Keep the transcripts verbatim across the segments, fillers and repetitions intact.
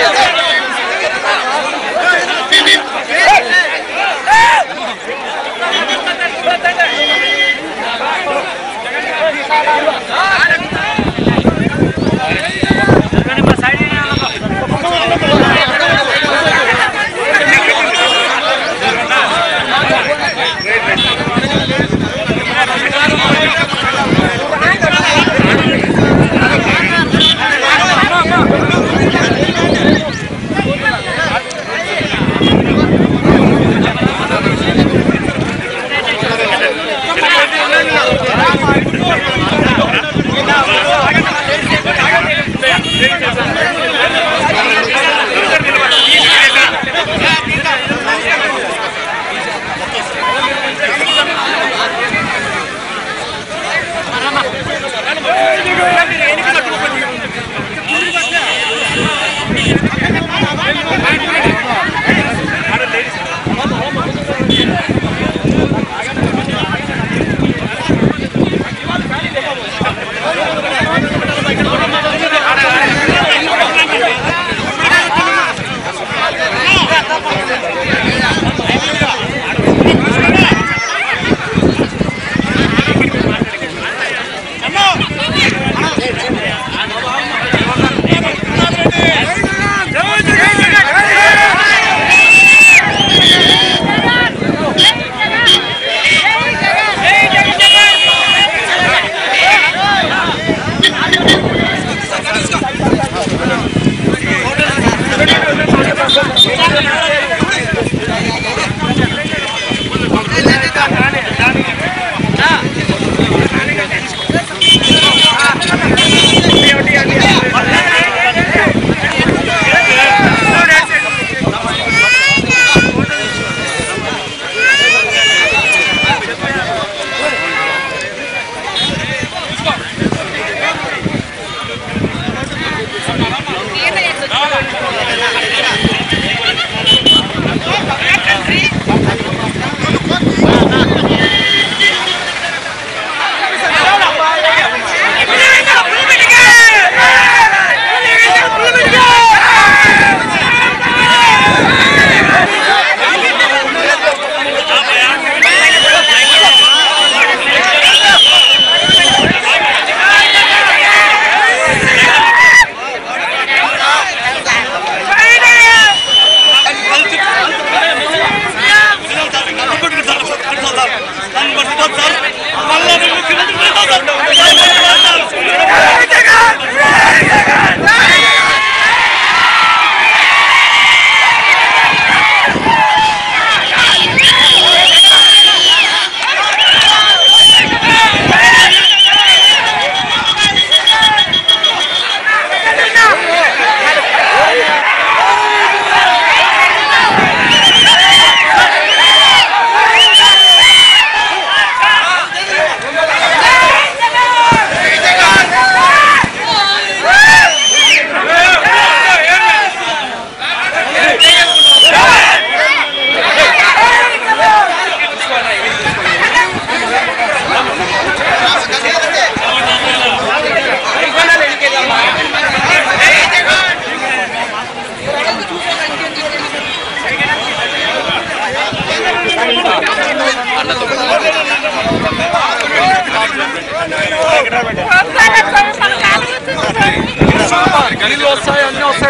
గలీలు వస్తాయి అన్నీ వస్తాయి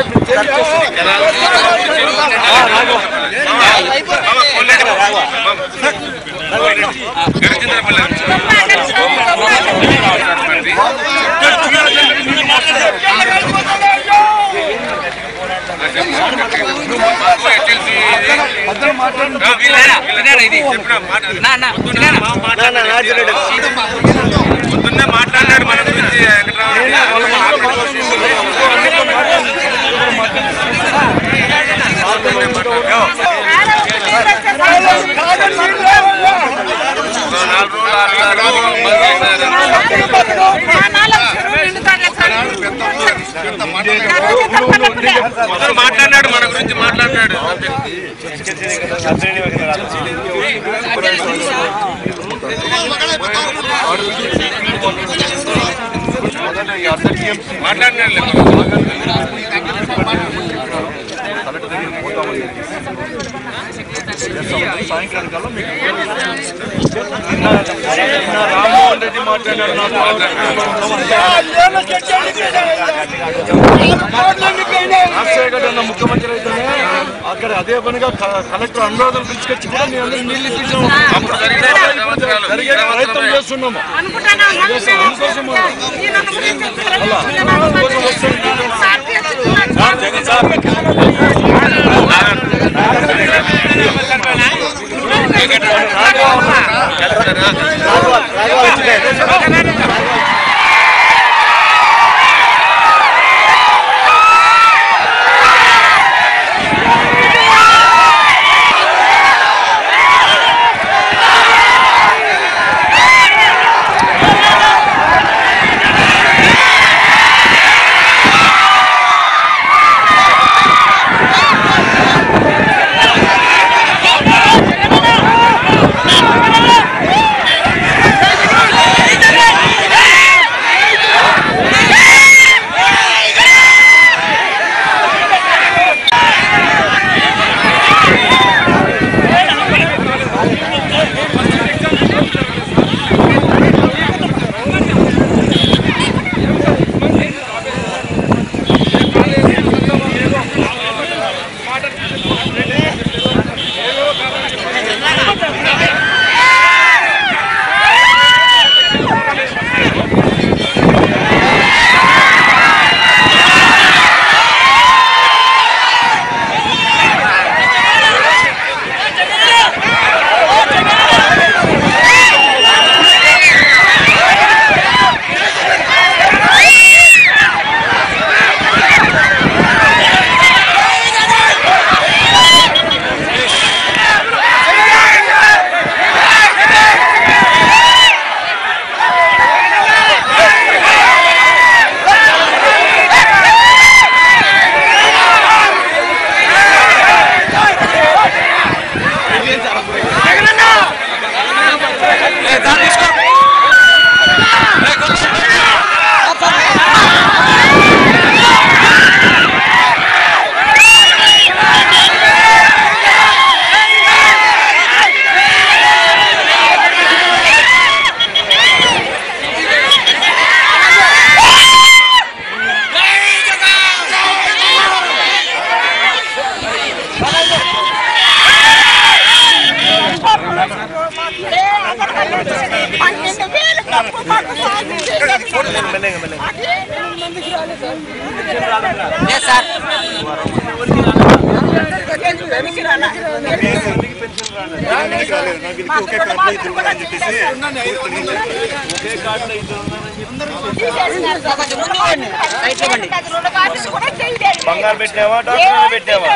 పొద్దున్నే మాట్లాడినాడు మన గురించి మాట్లాడినాడు మన గురించి మాట్లాడినాడు మాట్లాడినాడు సాయంకాలం కల్లా మీకు రామ్మోహన్ రెడ్డి మాట్లాడారు రాజశేఖర్ ముఖ్యమంత్రి అయితేనే అక్కడ అదే పనిగా కలెక్టర్ అనురాధన పిలుచుకొచ్చి కూడా మీ అందరూ నీళ్ళు ఇప్పించాము జరిగే ప్రయత్నం చేస్తున్నాము అందుకోసం బంగారు పెట్టావా డాక్టర్ పెట్టావా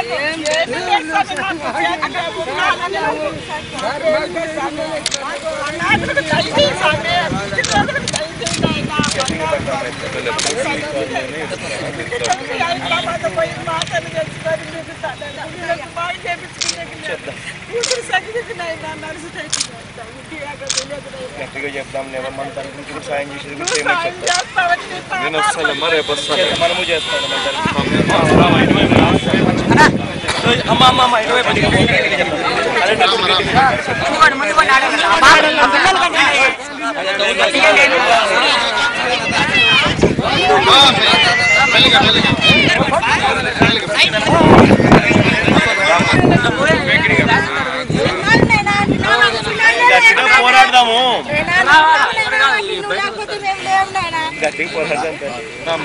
గట్టిగా చెప్దాం మన తరఫు నుంచి కూడా సాయం చేసేది నేను వస్తానమ్మా రేపు వస్తాను మనము చేస్తాను అమ్మ అమ్మ అమ్మ పోరాడదాము గట్టిగా పోరాడదాం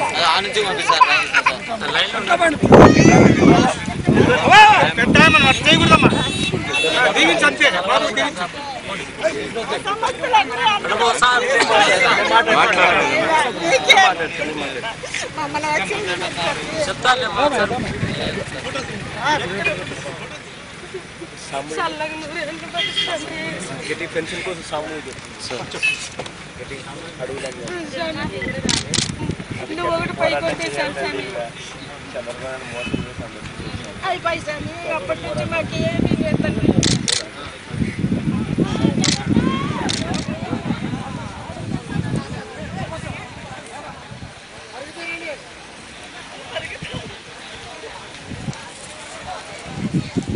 మనం అట్లా చేయకూడదమ్మా దీవించి అంతే గట్టి పెన్షన్ కోసం సాము చంద్రబాబు మోసం అయి పైసాని అప్పటి నుంచి మాకు ఏమీ వేతనం Thank you.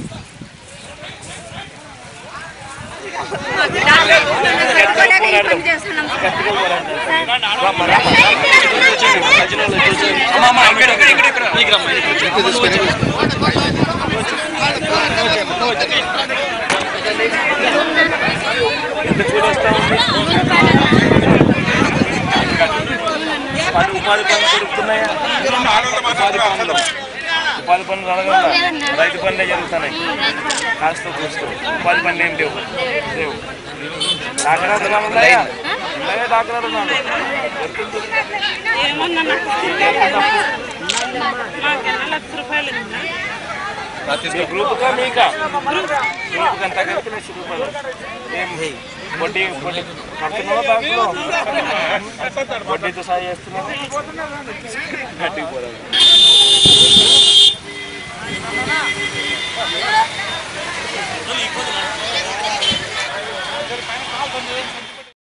ఉపాధి పనులు దొరుకుతున్నాయా? ఉపాధి పనులు జరగదా? రైతు పనులే జరుగుతున్నాయి. కాస్త కూస్తూ ఉపాధి పనులు ఏం లేవు లేవు దాఖలాలు ఉన్నాయా? ఉన్నాయా దాఖలాలు? గ్రూప్గా మీకా గ్రూప్ ఎంత కలిపి లక్ష రూపాయలు ఏం వడ్డీ వడ్డీ కడుతున్నావా? బ్యాంకులో వడ్డీతో సాయం చేస్తున్నావా? గట్టికి పోరాదు.